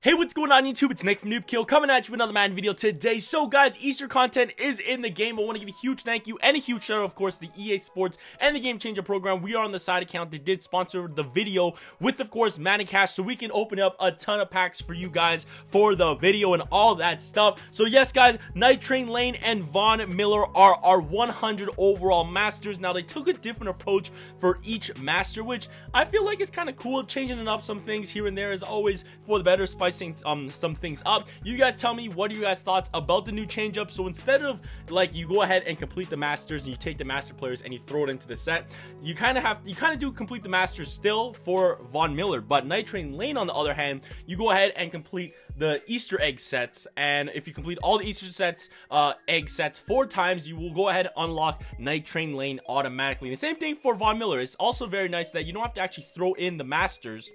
Hey, what's going on YouTube? It's Nick from Noobkill coming at you with another Madden video today. So guys, Easter content is in the game. I want to give a huge thank you and a huge shout out, of course, to the EA Sports and the Game Changer program. We are on the side account that did sponsor the video with, of course, Madden Cash, so we can open up a ton of packs for you guys for the video and all that stuff. So yes, guys, Night Train Lane and Von Miller are our 100 overall masters. Now, they took a different approach for each master, which I feel like is kind of cool. Changing it up some things here and there is always for the better, spicing some things up. You guys tell me, what are you guys' thoughts about the new change up? So instead of like you go ahead and complete the masters and you take the master players and you throw it into the set, you kind of do complete the masters still for Von Miller. But Night Train Lane, on the other hand, you go ahead and complete the Easter egg sets, and if you complete all the Easter sets egg sets 4 times, you will go ahead and unlock Night Train Lane automatically. And the same thing for Von Miller. It's also very nice that you don't have to actually throw in the masters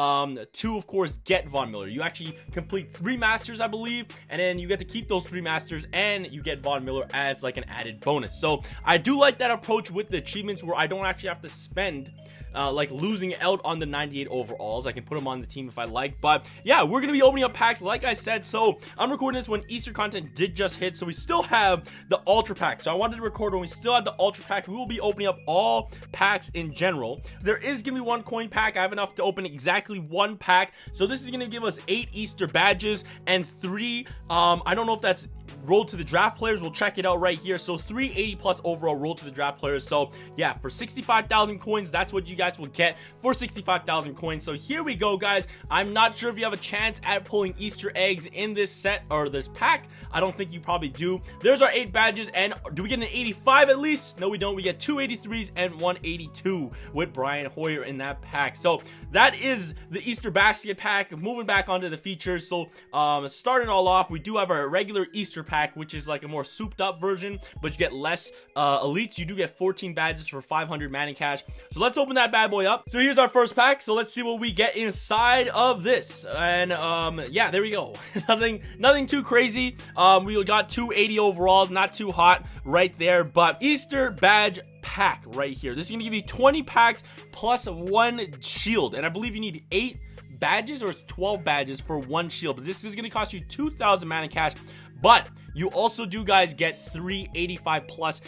to, of course, get Von Miller. You actually complete 3 masters, I believe, and then you get to keep those 3 masters and you get Von Miller as like an added bonus. So I do like that approach with the achievements, where I don't actually have to spend like losing out on the 98 overalls. I can put them on the team if I like. But yeah, we're gonna be opening up packs like I said. So I'm recording this when Easter content did just hit, so we still have the ultra pack. So I wanted to record when we still have the ultra pack. We will be opening up all packs in general. There is gonna be 1 coin pack. I have enough to open exactly 1 pack, so this is gonna give us 8 Easter badges and 3 I don't know if that's roll to the draft players. We'll check it out right here. So 380 plus overall roll to the draft players. So yeah, for 65,000 coins, that's what you guys will get for 65,000 coins. So here we go, guys. I'm not sure if you have a chance at pulling Easter eggs in this set or this pack. I don't think you probably do. There's our 8 badges, and do we get an 85 at least? No, we don't. We get 2 83s and 182 with Brian Hoyer in that pack. So that is the Easter basket pack. Moving back onto the features. So starting all off, we do have our regular Easter pack, which is like a more souped up version, but you get less elites. You do get 14 badges for 500 Madden Cash. So let's open that bad boy up. So here's our first pack. So let's see what we get inside of this. And yeah, there we go. nothing too crazy. We got 280 overalls, not too hot right there. But Easter badge pack right here. This is gonna give you 20 packs plus 1 shield, and I believe you need 8 badges, or it's 12 badges for 1 shield. But this is going to cost you 2,000 Madden Cash. But you also do, guys, get 385 plus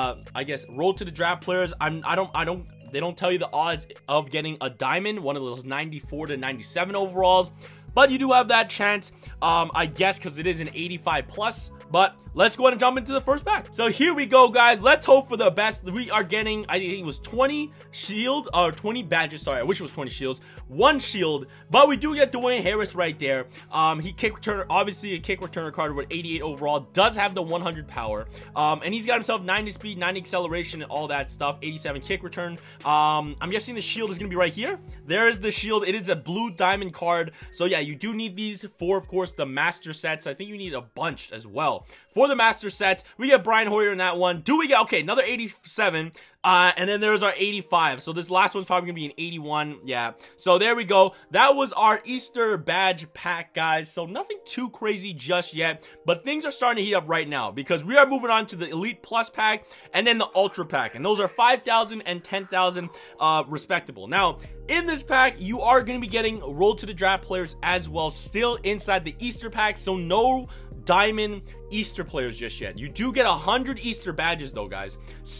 I guess roll to the draft players. They don't tell you the odds of getting a diamond, one of those 94 to 97 overalls, but you do have that chance, I guess, because it is an 85 plus. But let's go ahead and jump into the first pack. So here we go, guys. Let's hope for the best. We are getting, I think it was 20 shield, or 20 badges. Sorry, I wish it was 20 shields. 1 shield, but we do get Dwayne Harris right there. He kick returner, obviously a kick returner card with 88 overall. Does have the 100 power. And he's got himself 90 speed, 90 acceleration, and all that stuff. 87 kick return. I'm guessing the shield is gonna be right here. There is the shield. It is a blue diamond card. So yeah, you do need these for, of course, the master sets. I think you need a bunch as well. For the master sets, we get Brian Hoyer in that one. Do we get, okay, another 87, and then there's our 85. So this last one's probably gonna be an 81. Yeah, so there we go. That was our Easter badge pack, guys. So nothing too crazy just yet, but things are starting to heat up right now, because we are moving on to the Elite Plus pack and then the Ultra pack, and those are 5,000 and 10,000 respectable. Now, in this pack, you are going to be getting roll to the draft players as well, still inside the Easter pack. So no diamond Easter players just yet. You do get 100 Easter badges though, guys.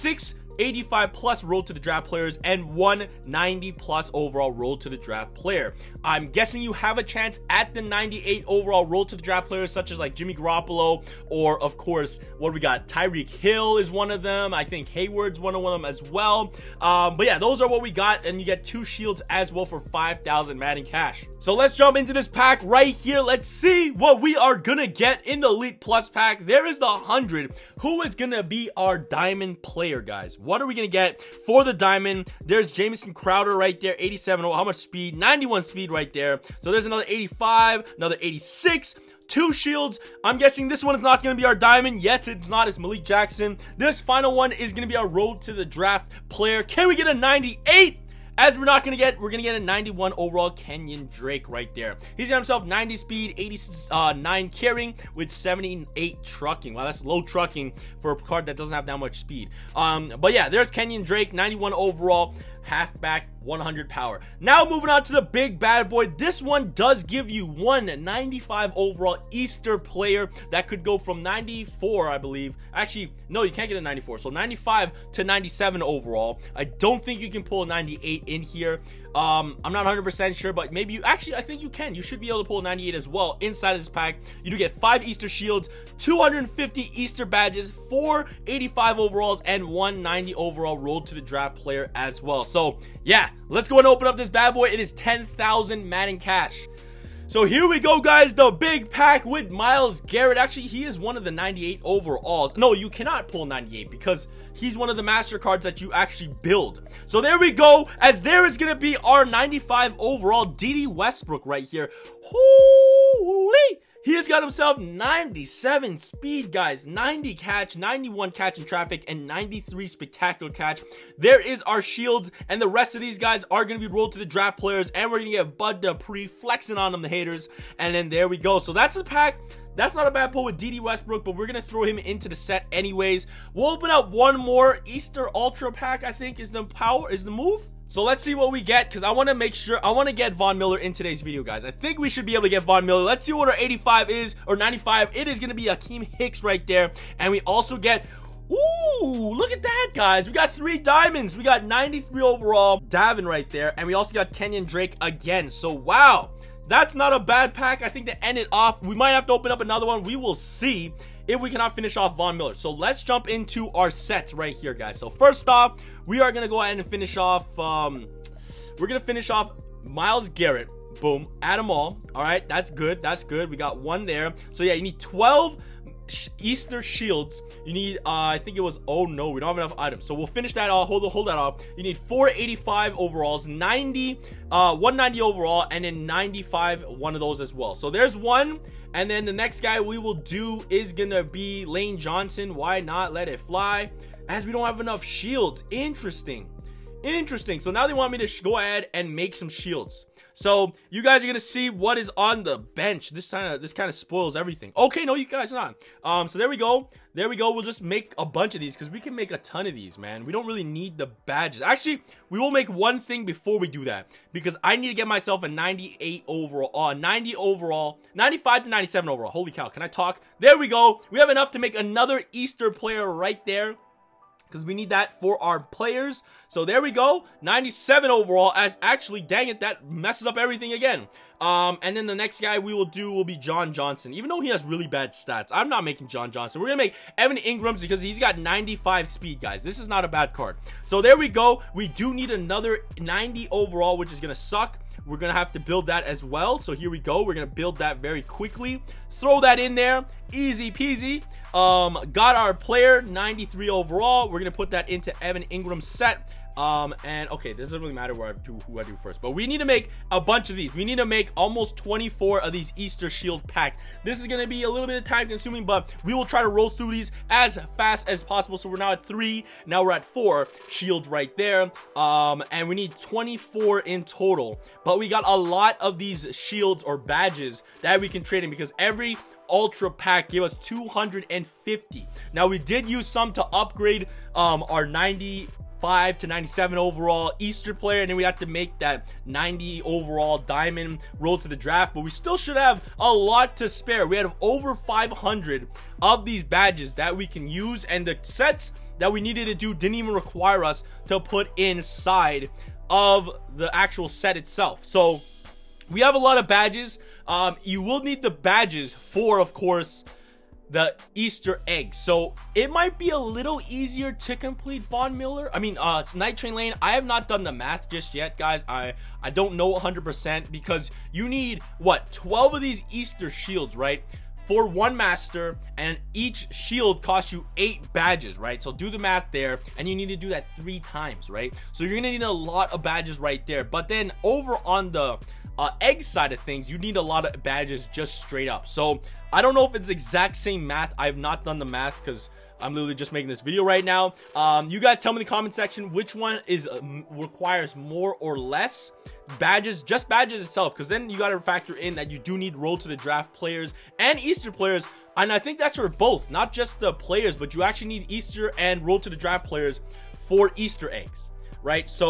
685 plus roll to the draft players and 190 plus overall roll to the draft player. I'm guessing you have a chance at the 98 overall roll to the draft players, such as like Jimmy Garoppolo, or of course, what do we got? Tyreek Hill is one of them. I think Hayward's one of them as well. But yeah, those are what we got, and you get 2 shields as well for 5,000 Madden Cash. So let's jump into this pack right here. Let's see what we are gonna get in the Elite Plus pack. There is the 100. Who is gonna be our diamond player, guys? What are we gonna get for the diamond? There's Jamison Crowder right there, 87. Oh, how much speed? 91 speed right there. So there's another 85, another 86. 2 shields. I'm guessing this one is not going to be our diamond. Yes, it's not. It's Malik Jackson. This final one is going to be our road to the draft player. Can we get a 98? As we're going to get a 91 overall Kenyon Drake right there. He's got himself 90 speed, 89 carrying with 78 trucking. Wow, that's low trucking for a card that doesn't have that much speed. But yeah, there's Kenyon Drake, 91 overall. halfback, 100 power. Now moving on to the big bad boy. This one does give you 195 overall Easter player that could go from 94, I believe. Actually, no, you can't get a 94. So 95 to 97 overall. I don't think you can pull a 98 in here. I'm not 100% sure, but maybe you actually, I think you can. You should be able to pull a 98 as well inside of this pack. You do get 5 Easter shields, 250 Easter badges, 485 overalls, and 190 overall rolled to the draft player as well. So yeah, let's go and open up this bad boy. It is 10,000 Madden cash. So here we go, guys, the big pack with Myles Garrett. Actually, he is one of the 98 overalls. No, you cannot pull 98 because he's one of the master cards that you actually build. So there we go, as there is going to be our 95 overall D.D. Westbrook right here. Holy! He has got himself 97 speed, guys, 90 catch, 91 catch in traffic, and 93 spectacular catch. There is our shields, and the rest of these guys are going to be rolled to the draft players, and we're going to get Bud Dupree flexing on them, the haters, and then there we go. So that's the pack. That's not a bad pull with D.D. Westbrook, but we're going to throw him into the set anyways. We'll open up one more Easter Ultra pack, I think is the move. So let's see what we get, because I want to make sure, I want to get Von Miller in today's video, guys. I think we should be able to get Von Miller. Let's see what our 85 is, or 95. It is going to be Akeem Hicks right there. And we also get, ooh, look at that, guys. We got 3 diamonds. We got 93 overall, Davin right there. And we also got Kenyon Drake again. So, wow. That's not a bad pack. I think to end it off, we might have to open up another one. We will see if we cannot finish off Von Miller. So let's jump into our sets right here, guys. So first off, we are going to go ahead and finish off, we're going to finish off Myles Garrett. Boom. Add them all. All right. That's good. That's good. We got 1 there. So yeah, you need 12 Easter shields. You need I think it was, oh no, we don't have enough items, so we'll finish that off. Hold that off. You need 485 overalls, 190 overall, and then 95 one of those as well. So there's one. And then the next guy we will do is gonna be Lane Johnson. Why not? Let it fly, as we don't have enough shields. Interesting. So now they want me to go ahead and make some shields. So you guys are gonna see what is on the bench. This kind of spoils everything. Okay, no, you guys are not. So there we go. We'll just make a bunch of these, because we can make a ton of these, man. We don't really need the badges. Actually, we will make one thing before we do that, because I need to get myself a 98 overall, 90 overall, 95 to 97 overall. Holy cow, can I talk? There we go. We have enough to make another Easter player right there, because we need that for our players. So there we go, 97 overall, as actually, dang it, that messes up everything again. And then the next guy we will do will be John Johnson, even though he has really bad stats. I'm not making John Johnson. We're gonna make Evan Ingram, because he's got 95 speed, guys. This is not a bad card. So there we go. We do need another 90 overall, which is gonna suck. We're gonna have to build that as well. So here we go. We're gonna build that very quickly. Throw that in there, easy peasy. Got our player 93 overall. We're gonna put that into Evan Ingram's set. And okay, this doesn't really matter who I do first, but we need to make a bunch of these. We need to make almost 24 of these Easter shield packs. This is going to be a little bit of time consuming, but we will try to roll through these as fast as possible. So we're now at 3, now we're at 4 shields right there. And we need 24 in total, but we got a lot of these shields or badges that we can trade in, because every ultra pack gave us 250. Now we did use some to upgrade our 95 to 97 overall Easter player, and then we have to make that 90 overall diamond roll to the draft, but we still should have a lot to spare. We have over 500 of these badges that we can use, and the sets that we needed to do didn't even require us to put inside of the actual set itself. So we have a lot of badges. You will need the badges for, of course, the Easter eggs. So it might be a little easier to complete Von Miller. I mean, it's Night Train Lane. I have not done the math just yet, guys. I don't know 100%, because you need, what, 12 of these Easter shields, right? For one master, and each shield costs you 8 badges, right? So do the math there, and you need to do that 3 times, right? So you're gonna need a lot of badges right there. But then over on the egg side of things, you need a lot of badges just straight up. So I don't know if it's the exact same math. I have not done the math, because I'm literally just making this video right now. You guys tell me in the comment section which one is requires more or less badges, just badges itself, because then you got to factor in that you do need roll to the draft players and Easter players. And I think that's for both, not just the players, but you actually need Easter and roll to the draft players for Easter eggs, right? So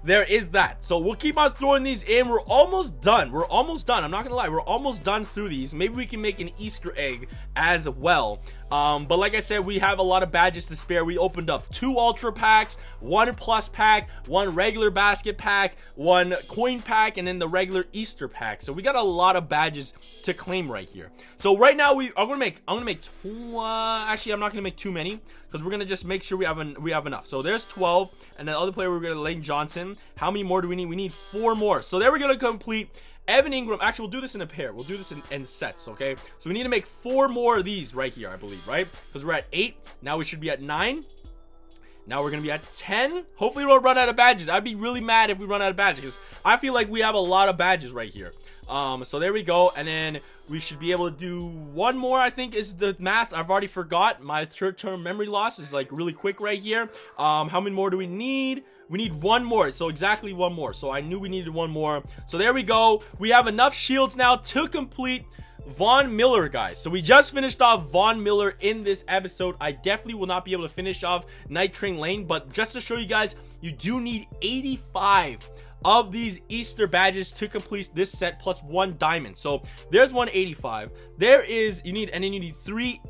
there is that. So we'll keep on throwing these in. We're almost done. We're almost done. I'm not gonna lie, we're almost done through these. Maybe we can make an Easter egg as well. But like I said, we have a lot of badges to spare. We opened up 2 ultra packs, 1 plus pack, 1 regular basket pack, 1 coin pack, and then the regular Easter pack. So we got a lot of badges to claim right here. So right now I'm gonna make actually I'm not gonna make too many, because we're gonna just make sure we have enough. So there's 12, and the other player we're gonna Lane Johnson. How many more do we need? We need 4 more. So there we're gonna complete Evan Ingram. Actually, we'll do this in a pair. We'll do this in sets, okay? So we need to make 4 more of these right here, I believe, right? Because we're at 8. Now we should be at 9. Now we're gonna be at 10. Hopefully we don't run out of badges. I'd be really mad if we run out of badges, because I feel like we have a lot of badges right here. So there we go, and then we should be able to do 1 more. I think is the math. I've already forgot. My short-term memory loss is like really quick right here. How many more do we need? We need 1 more, so exactly 1 more. So I knew we needed 1 more. So there we go. We have enough shields now to complete Von Miller, guys. So we just finished off Von Miller in this episode. I definitely will not be able to finish off Night Train Lane, but just to show you guys, you do need 85 of these Easter badges to complete this set, plus 1 diamond. So there's 185. There is, you need 3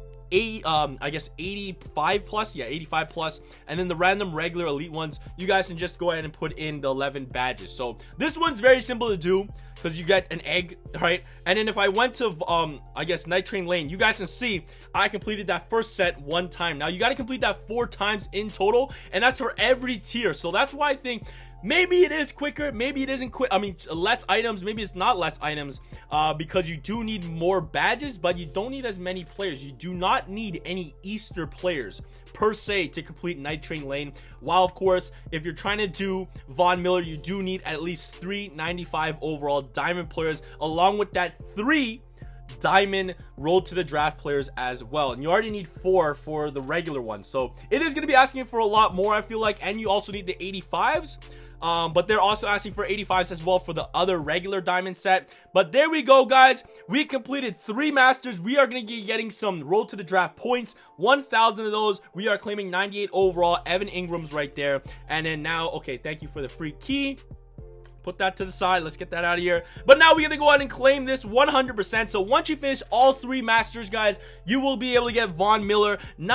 I guess 85 plus, yeah, 85 plus, and then the random regular elite ones, you guys can just go ahead and put in the 11 badges. So this one's very simple to do, because you get an egg, right? And then if I went to I guess Night Train Lane, you guys can see I completed that first set 1 time. Now you got to complete that 4 times in total, and that's for every tier. So that's why I think maybe it is quicker, maybe it isn't quick. I mean, less items, maybe it's not less items, because you do need more badges, but you don't need as many players. You do not need any Easter players per se to complete Night Train Lane. While of course, if you're trying to do Von Miller, you do need at least 3 95 overall diamond players, along with that 3 diamond road to the draft players as well, and you already need 4 for the regular one. So it is going to be asking for a lot more, I feel like, and you also need the 85s. But they're also asking for 85s as well for the other regular diamond set. But there we go, guys. We completed 3 masters. We are going to be getting some road to the draft points, 1,000 of those. We are claiming 98 overall. Evan Ingram's right there. And then now, okay, thank you for the free key. Put that to the side. Let's get that out of here. But now we got to go ahead and claim this 100%. So once you finish all 3 masters, guys, you will be able to get Von Miller,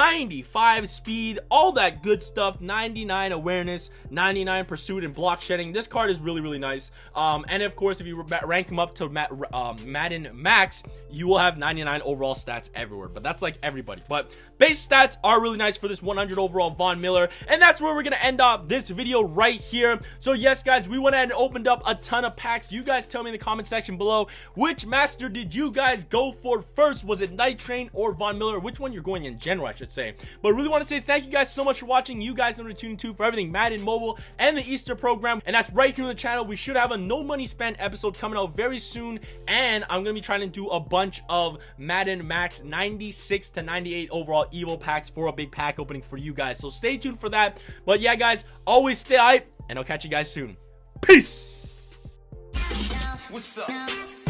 95 speed, all that good stuff, 99 awareness, 99 pursuit, and block shedding. This card is really, really nice. And of course, if you rank him up to Madden Max, you will have 99 overall stats everywhere. But that's like everybody. But base stats are really nice for this 100 overall Von Miller. And that's where we're going to end off this video right here. So yes, guys, we went ahead and opened up a ton of packs. You guys tell me in the comment section below, which master did you guys go for first? Was it Night Train or Von Miller? Which one you're going in general, I should say. But really want to say thank you guys so much for watching. You guys know to tune to for everything Madden Mobile and the Easter program, and that's right here on the channel. We should have a no money spent episode coming out very soon, and I'm gonna be trying to do a bunch of Madden Max 96 to 98 overall Evo packs for a big pack opening for you guys, so stay tuned for that. But yeah, guys, always stay hype, and I'll catch you guys soon. Peace. What's up?